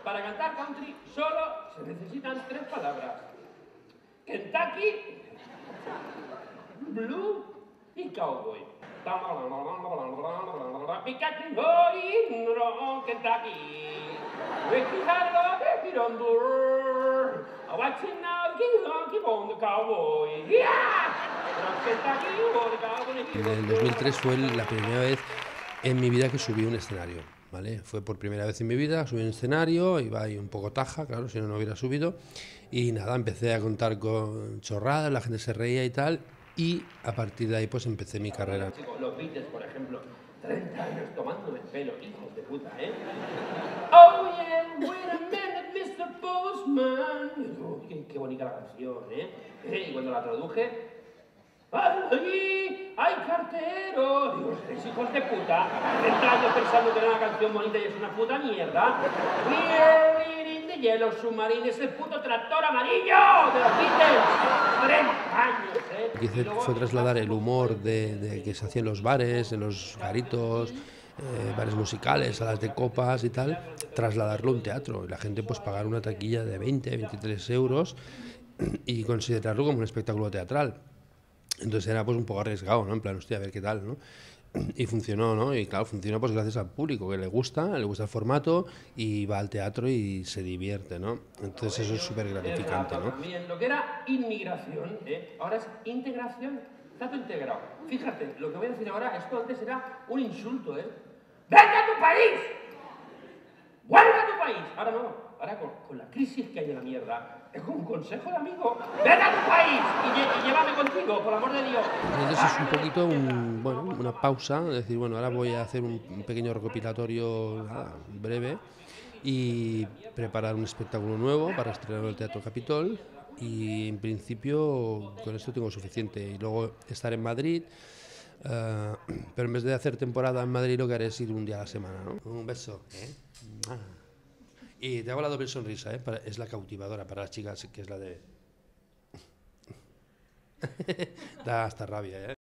para cantar country solo se necesitan 3 palabras. Kentucky, blue y cowboy. Kentucky. En el 2003 fue la primera vez en mi vida que subí un escenario, ¿vale? Fue por primera vez en mi vida, subí un escenario, iba ahí un poco taja, claro, si no, no hubiera subido. Y nada, empecé a contar con chorradas, la gente se reía y tal. Y a partir de ahí pues empecé mi carrera. Los Beatles, por ejemplo, 30 años tomándome el pelo, hijos de puta, ¿eh? Oh yeah, wait a minute, Mr. Postman. Uy, qué bonita la canción, ¿eh? Y cuando la traduje, ¡ay, ay, cartero! Digo, ¿estáis hijos de puta? 30 años pensando que era una canción bonita y es una puta mierda. We're leading the Yellow Submarine, es el puto tractor amarillo de los Beatles. 30 años, ¿eh? Lo que hice fue trasladar el humor de que se hacía en los bares, en los garitos, bares musicales, salas de copas y tal, trasladarlo a un teatro. Y la gente pues pagar una taquilla de 20, 23 euros y considerarlo como un espectáculo teatral. Entonces era pues un poco arriesgado, ¿no? En plan, hostia, a ver qué tal, ¿no? Y funcionó, ¿no? Y claro, funcionó pues gracias al público, que le gusta el formato y va al teatro y se divierte, ¿no? Entonces eso es súper gratificante, ¿no? También lo que era inmigración, ahora es integración, trato integrado. Fíjate, lo que voy a decir ahora, esto antes era un insulto, ¡Vete a tu país! ¡Vuelve a tu país! Ahora no, ahora con la crisis que hay en la mierda, es como un consejo de amigo. ¡Vete a tu país! Y llévame contigo, por amor de Dios. Entonces es un poquito una pausa, es decir, bueno, ahora voy a hacer un pequeño recopilatorio breve y preparar un espectáculo nuevo para estrenarlo en el Teatro Capitol y en principio con esto tengo suficiente. Y luego estar en Madrid, pero en vez de hacer temporada en Madrid lo que haré es ir un día a la semana, ¿no? Un beso, ¿eh? Y te hago la doble sonrisa, ¿eh? Es la cautivadora para las chicas, que es la de... Da hasta rabia, ¿eh?